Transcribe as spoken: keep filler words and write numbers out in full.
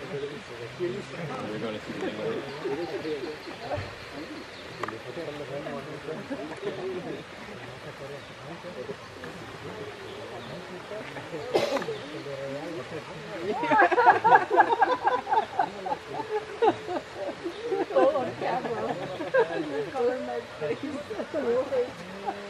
We're going to see the lemurs. All on camera. Color my face.